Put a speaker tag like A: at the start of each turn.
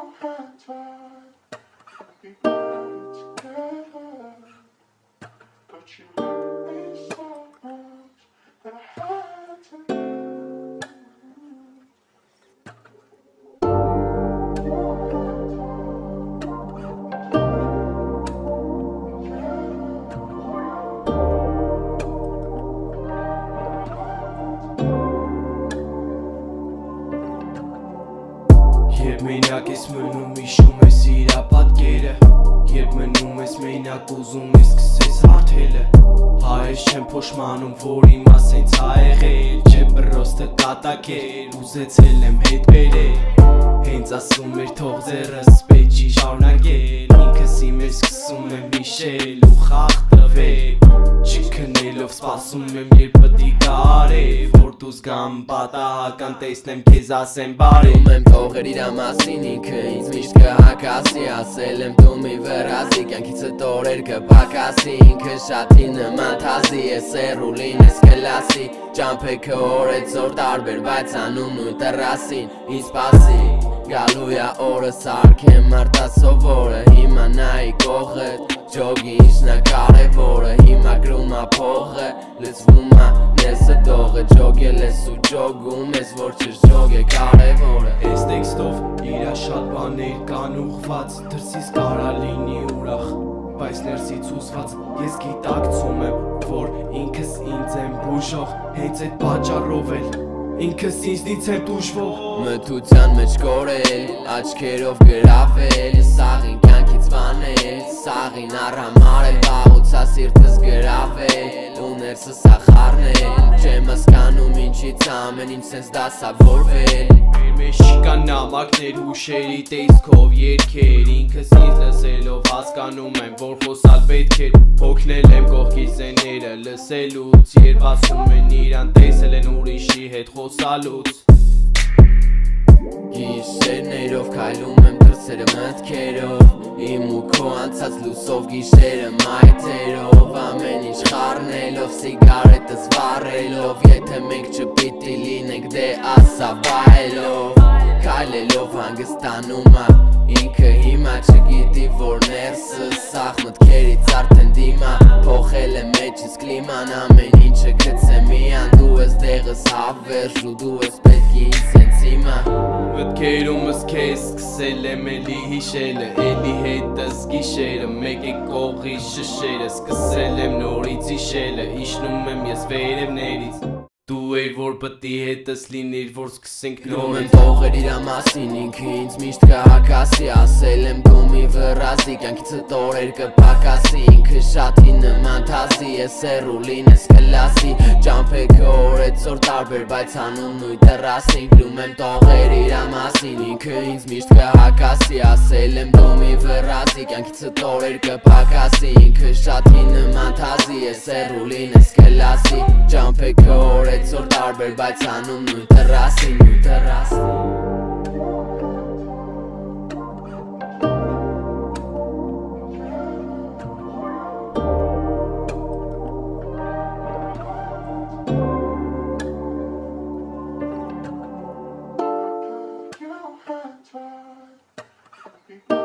A: Երբ մենակ ես մնում իշում ես իրա պատկերը Երբ մնում ես մենակ ուզում ես սկսես հարթելը Հայեր չեմ փոշմանում որ իմա սենց ա եղել Չէ բրոստը կատակեր ուզեցել եմ հետ բերել Հենց ասում էր թող ձեռս պեջի շարունակել Ինքս իմ ես սկսում եմ հիշել ու խաղ տվել Չքնելով սպասում եմ երբ պտի կարև Որ դու զգամ պատահական տեսնեմ քեզ ասեմ բարև
B: Grumem թողեր իրա մասին ինքը ինձ միշտ կհակասի Ասել եմ դու մի վրազի կյանքիցը տորեր կպակասի Ինքը շատի նման թազի ես էրուլին ես կլասի Ճամփեքը օրեցօր տարբեր բայց անում նույն տռասին Ինձ սպասի Գալույա օրը սարքեմ արտասովորը Հիմա նայի կողդ Ջոգի ինչնա կարևորը Հիմա գրում ա փողը Լծվում ա ներսը դողը Ջոգել ես ու ջոգում ես որ չժոգ է կարևորը
A: Այս տեքստով իրա շատ բաներ կան ուղված Դրսից կարա լինի ուրախ Բայց ներսից ուզված ես գիտակցում եմ Որ ինքս ինձ եմ բուժող Հենց այդ պատճառով էլ Ինքս ինձնից եմ տուժվող
B: Մթության մեջ կորել Աչքերով գրավել Սաղին կյանքից վանել Սաղին առամարել Վաղուցա սիրտս գրավել Ու ներսս ախարնել Չեմ հասկանում ինչից ամեն ինչ սենց դասավորվել
A: Մեր մեջ չկան նամակներ հուշերի տեսքով երգեր Ինքս ինձ լսելով հասկանում եմ որ խոսալ պետք էր Հոգնել եմ կողքից զեները լսելուց Երբ ասում են իրան տեսել են ուրիշի հետ խոսալուց
B: Գիշերներով քայլում եմ դրսերը մտքերով Իմ ու քո անցած լուսով գիշերը մայթերով Ամեն ինչ խառնելով սիգարետս վառելով Եթե մենք չպիտի լինենք դե ասա վայելով Քայլելով հանգստանում ա ինքը հիմա չգիտի որ ներսը Սաղ մտքերից արդեն դիմա Փոխել է մեջից կլիման ամեն ինչը գցե միան Դու ես դեղս հավերժ ու դու ես պետք ինձ սենց հիմա
A: Մտքերումս քեզ սկսել եմ էլի հիշելը Էլի հետս գիշերը մեկ է կողի շշերը Սկսել եմ նորից հիշելը Իշնում եմ ես վերևներից Դու էր որ պտի հետս լինիր որ սկսենք
B: Grumem թողեր իրա մասին ինքը ինձ միշտ կհակասի Ասել եմ դու մի վրազի կյանքիցը տորեր կպակասի Ինքը շատի նման թազի ես էրուլին ես կլասի Ճամփեքը օրեցօր տարբեր բայց անում նույն տռասին Grumem թողեր իրա մասին ինքը ինձ միշտ կհակասի Ասել եմ դու մի վրազի կյանքիցը տորեր կպակասի Ինքը շատի նման թազի ես էրուլին ես կլասի Ճամփեքը Այսօր տարբեր բայց անում նույն տռասին
C: You